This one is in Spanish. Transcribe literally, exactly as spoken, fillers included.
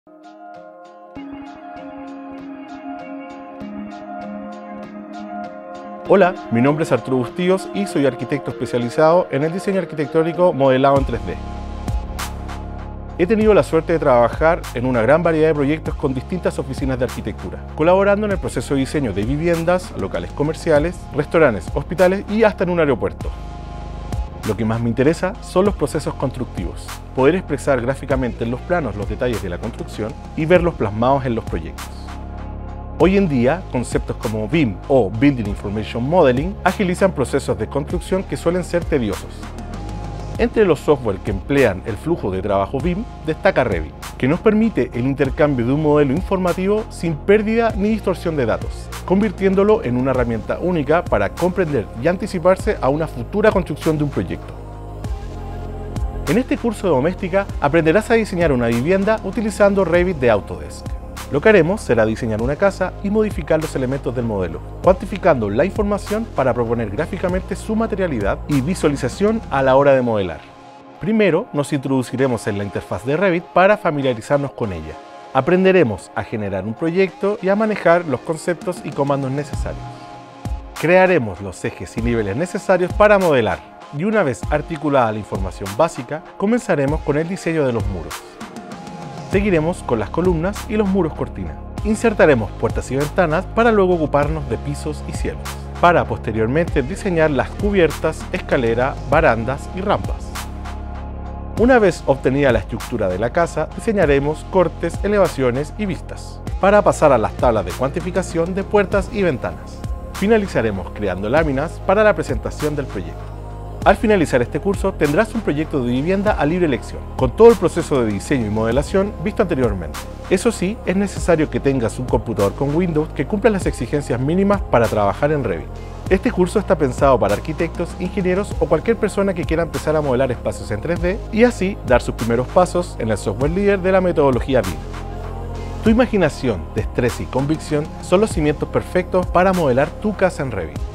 Hola, mi nombre es Arturo Bustíos y soy arquitecto especializado en el diseño arquitectónico modelado en tres D. He tenido la suerte de trabajar en una gran variedad de proyectos con distintas oficinas de arquitectura, colaborando en el proceso de diseño de viviendas, locales comerciales, restaurantes, hospitales y hasta en un aeropuerto. Lo que más me interesa son los procesos constructivos, poder expresar gráficamente en los planos los detalles de la construcción y verlos plasmados en los proyectos. Hoy en día, conceptos como B I M o Building Information Modeling agilizan procesos de construcción que suelen ser tediosos. Entre los software que emplean el flujo de trabajo B I M, destaca Revit, que nos permite el intercambio de un modelo informativo sin pérdida ni distorsión de datos, convirtiéndolo en una herramienta única para comprender y anticiparse a una futura construcción de un proyecto. En este curso de doméstica aprenderás a diseñar una vivienda utilizando Revit de Autodesk. Lo que haremos será diseñar una casa y modificar los elementos del modelo, cuantificando la información para proponer gráficamente su materialidad y visualización a la hora de modelar. Primero, nos introduciremos en la interfaz de Revit para familiarizarnos con ella. Aprenderemos a generar un proyecto y a manejar los conceptos y comandos necesarios. Crearemos los ejes y niveles necesarios para modelar, y una vez articulada la información básica, comenzaremos con el diseño de los muros. Seguiremos con las columnas y los muros cortina. Insertaremos puertas y ventanas para luego ocuparnos de pisos y cielos, para posteriormente diseñar las cubiertas, escalera, barandas y rampas. Una vez obtenida la estructura de la casa, diseñaremos cortes, elevaciones y vistas, para pasar a las tablas de cuantificación de puertas y ventanas. Finalizaremos creando láminas para la presentación del proyecto. Al finalizar este curso tendrás un proyecto de vivienda a libre elección, con todo el proceso de diseño y modelación visto anteriormente. Eso sí, es necesario que tengas un computador con Windows que cumpla las exigencias mínimas para trabajar en Revit. Este curso está pensado para arquitectos, ingenieros o cualquier persona que quiera empezar a modelar espacios en tres D y así dar sus primeros pasos en el software líder de la metodología B I M. Tu imaginación, destreza y convicción son los cimientos perfectos para modelar tu casa en Revit.